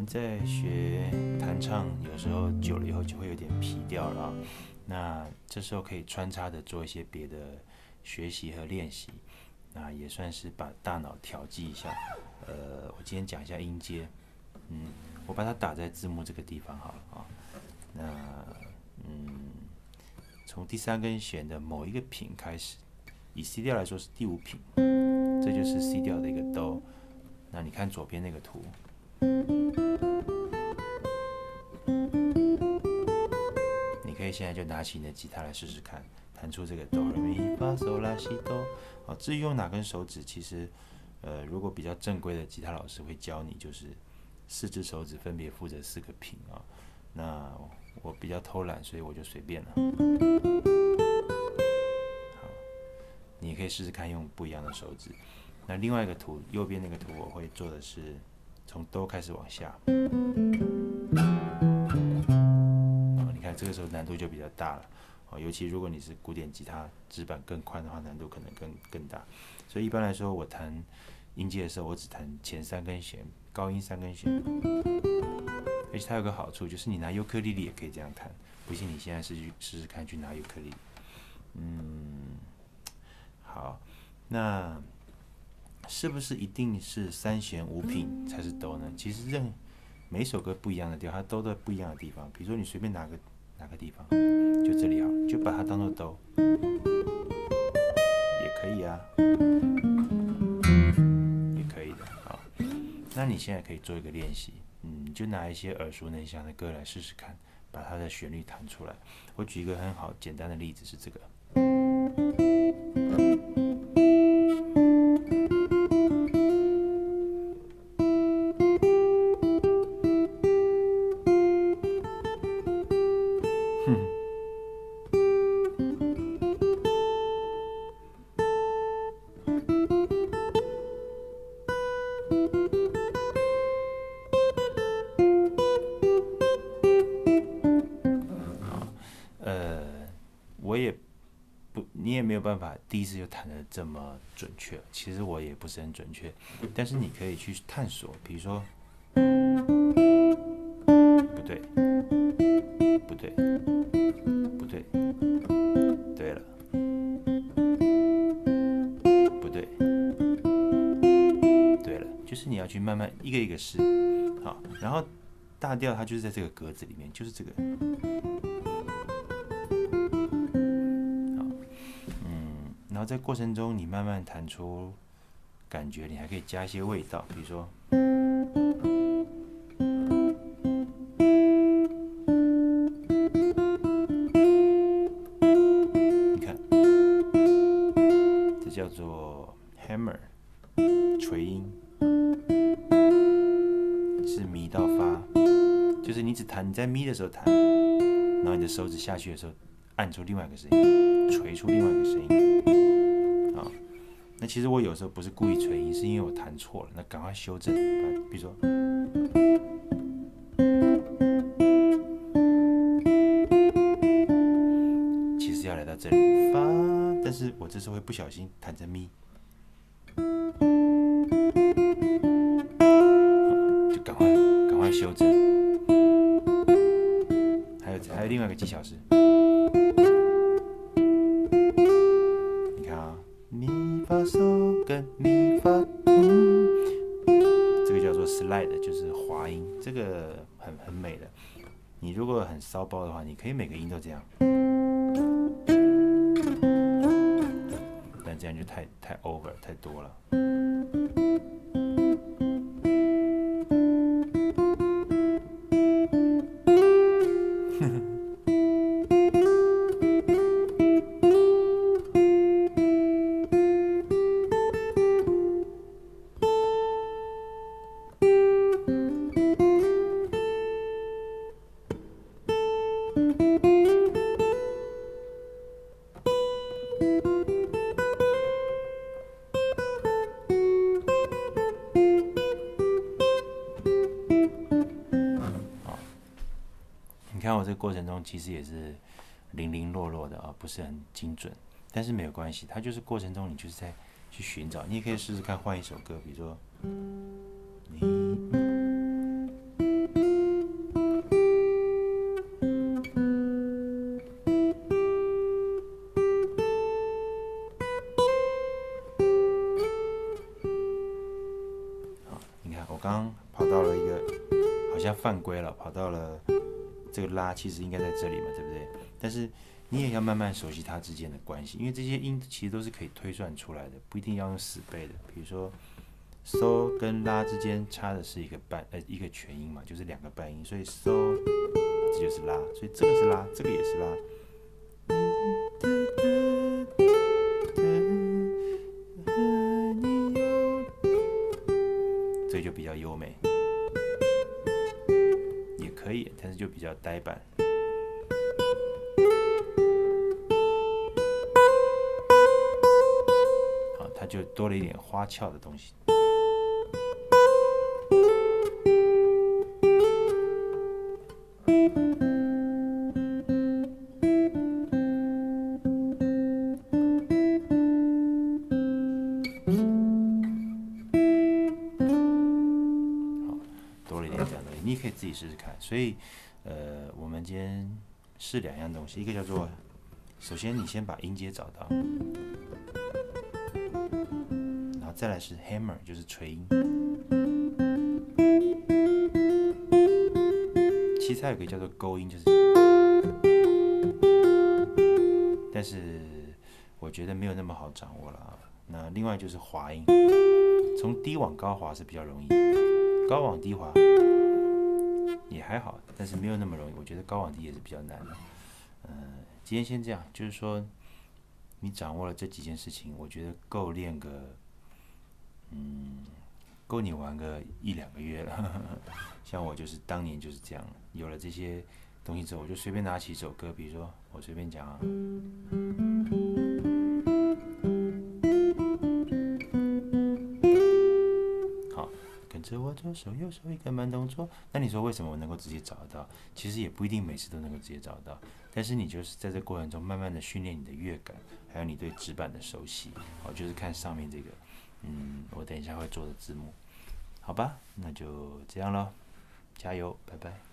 们在学弹唱，有时候久了以后就会有点疲掉了啊。那这时候可以穿插的做一些别的学习和练习，那也算是把大脑调剂一下。我今天讲一下音阶，我把它打在字幕这个地方好了啊。那从第三根弦的某一个品开始，以 C 调来说是第5品，这就是 C 调的一个哆。那你看左边那个图，你可以现在就拿起你的吉他来试试看，弹出这个哆来咪发嗦拉西哆。好，至于用哪根手指，其实如果比较正规的吉他老师会教你，就是4只手指分别负责4个品啊。那我比较偷懒，所以我就随便了。好，你也可以试试看用不一样的手指。那另外一个图，右边那个图，我会做的是从哆开始往下。你看这个时候难度就比较大了。尤其如果你是古典吉他指板更宽的话，难度可能更大。所以一般来说，我弹音阶的时候，我只弹前3根弦，高音3根弦。而且它有个好处，就是你拿尤克里里也可以这样弹。不信你现在试试看，去拿尤克里里。好，那是不是一定是3弦5品才是哆呢？其实每首歌不一样的调，它哆在不一样的地方。比如说你随便哪个地方，就这里好了，就把它当做哆，也可以啊，也可以的。好，那你现在可以做一个练习，就拿一些耳熟能详的歌来试试看，把它的旋律弹出来。我举一个很好简单的例子是这个。你也没有办法第一次就弹得这么准确，其实我也不是很准确，但是你可以去探索，比如说，不对，对了，不对，对了，就是你要去慢慢一个一个试，好，然后大调它就是在这个格子里面，就是这个。然后在过程中，你慢慢弹出感觉，你还可以加一些味道，比如说，你看，这叫做 hammer 锤音，是咪到发，就是你只弹，你在咪的时候弹，然后你的手指下去的时候按出另外一个声音，锤出另外一个声音。那其实我有时候不是故意锤音，是因为我弹错了，那赶快修正。比如说，其实要来到这里发，但是我这时候会不小心弹成咪，就赶快修正。还有另外一个技巧是，你看啊。咪发嗦跟咪发，这个叫做 slide， 就是滑音，这个很美的。你如果很骚包的话，你可以每个音都这样，但这样就太 over 太多了。你看我这个过程中其实也是零零落落的啊，不是很精准，但是没有关系，它就是过程中你就是在去寻找。你也可以试试看换一首歌，比如说你刚刚跑到了一个好像犯规了，跑到了这个拉，其实应该在这里嘛，对不对？但是你也要慢慢熟悉它之间的关系，因为这些音其实都是可以推算出来的，不一定要用死背的。比如说，so 跟拉之间差的是一个全音嘛，就是2个半音，所以 so 这就是拉，所以这个是拉，这个也是拉。这就比较优美，也可以，但是就比较呆板。好，它就多了一点花俏的东西。多了一点这样的东西，你可以自己试试看。所以，我们今天试2样东西，一个叫做，首先你先把音阶找到，然后再来是 hammer， 就是锤音。其实它有个叫做勾音，就是，但是我觉得没有那么好掌握了。那另外就是滑音，从低往高滑是比较容易，高往低滑也还好，但是没有那么容易。我觉得高往低也是比较难的。今天先这样，就是说你掌握了这几件事情，我觉得够练个，够你玩个1-2个月了。像我就是当年就是这样，有了这些东西之后，我就随便拿起一首歌，比如说我随便讲啊。跟着我左手右手一个慢动作，那你说为什么我能够直接找得到？其实也不一定每次都能够直接找得到，但是你就是在这过程中慢慢的训练你的乐感，还有你对指板的熟悉。就是看上面这个，我等一下会做的字幕，好吧？那就这样咯，加油，拜拜。